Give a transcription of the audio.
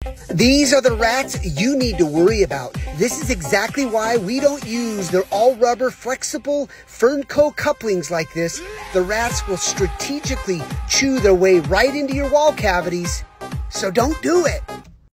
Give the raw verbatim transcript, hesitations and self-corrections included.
These are the rats you need to worry about. This is exactly why we don't use their all-rubber, flexible Fernco couplings like this. The rats will strategically chew their way right into your wall cavities, so don't do it.